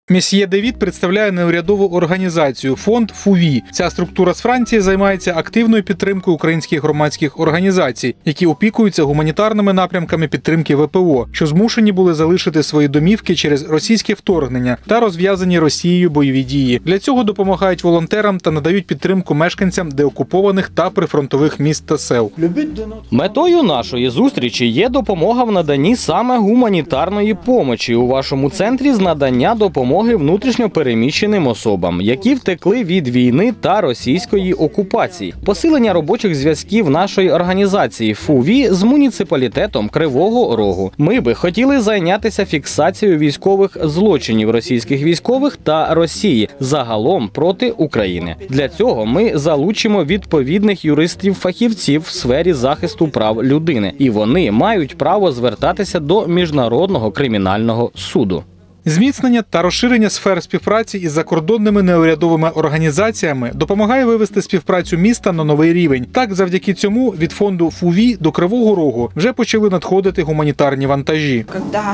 Месьє Девід представляє неурядову організацію «Фонд ФУВІ». Ця структура з Франції займається активною підтримкою українських громадських організацій, які опікуються гуманітарними напрямками підтримки ВПО, що змушені були залишити свої домівки через російське вторгнення та розв'язані Росією бойові дії. Для цього допомагають волонтерам та надають підтримку мешканцям деокупованих та прифронтових міст та сел. Метою нашої зустрічі є допомога в наданні саме гуманітарної помочі у вашому центрі з надання допомоги внутрішньо переміщеним особам, які втекли від війни та російської окупації. Посилення робочих зв'язків нашої організації ФУВІ з муніципалітетом Кривого Рогу. Ми би хотіли зайнятися фіксацією військових злочинів російських військових та Росії загалом проти України. Для цього ми залучимо відповідних юристів-фахівців в сфері захисту прав людини, і вони мають право звертатися до Міжнародного кримінального суду. Зміцнення та розширення сфер співпраці із закордонними неурядовими організаціями допомагає вивести співпрацю міста на новий рівень. Так, завдяки цьому від фонду ФУВІ до Кривого Рогу вже почали надходити гуманітарні вантажі.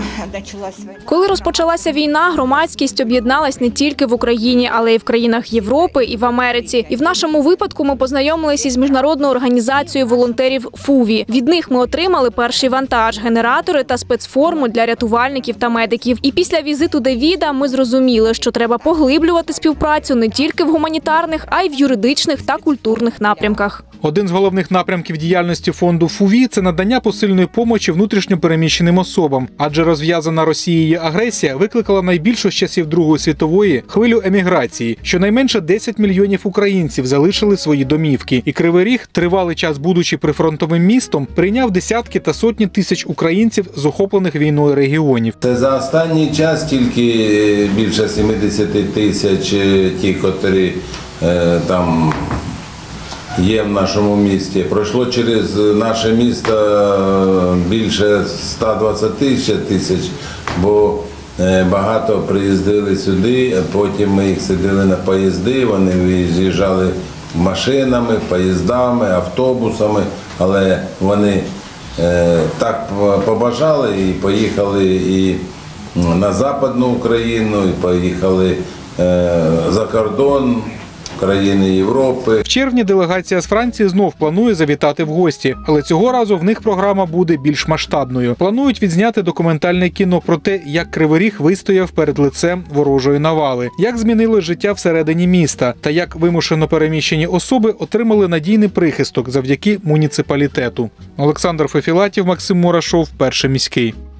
Коли розпочалася війна, громадськість об'єдналась не тільки в Україні, але й в країнах Європи і в Америці. І в нашому випадку ми познайомилися із міжнародною організацією волонтерів ФУВІ. Від них ми отримали перший вантаж – генератори та спецформу для рятувальників та медиків. І після візиту Девіда ми зрозуміли, що треба поглиблювати співпрацю не тільки в гуманітарних, а й в юридичних та культурних напрямках. Один з головних напрямків діяльності фонду ФУВІ – це надання посильної помочі внутрішньо переміщеним особам, адже розв'язана Росією агресія викликала найбільшу з часів Другої світової хвилю еміграції. Щонайменше 10 мільйонів українців залишили свої домівки. І Кривий Ріг, тривалий час будучи прифронтовим містом, прийняв десятки та сотні тисяч українців з охоплених війною регіонів. Це за останній час тільки більше 70 тисяч ті, котрі там є в нашому місті. Пройшло через наше місто більше 120 тисяч, бо багато приїздили сюди, потім ми їх сиділи на поїзди, вони виїжджали машинами, поїздами, автобусами, але вони так побажали і поїхали і на Западну Україну, і поїхали за кордон, країни Європи. В червні делегація з Франції знов планує завітати в гості, але цього разу в них програма буде більш масштабною. Планують відзняти документальне кіно про те, як Кривий Ріг вистояв перед лицем ворожої навали, як змінило життя всередині міста та як вимушено переміщені особи отримали надійний прихисток завдяки муніципалітету. Олександр Фефілатів, Максим Мурашов, Перший міський.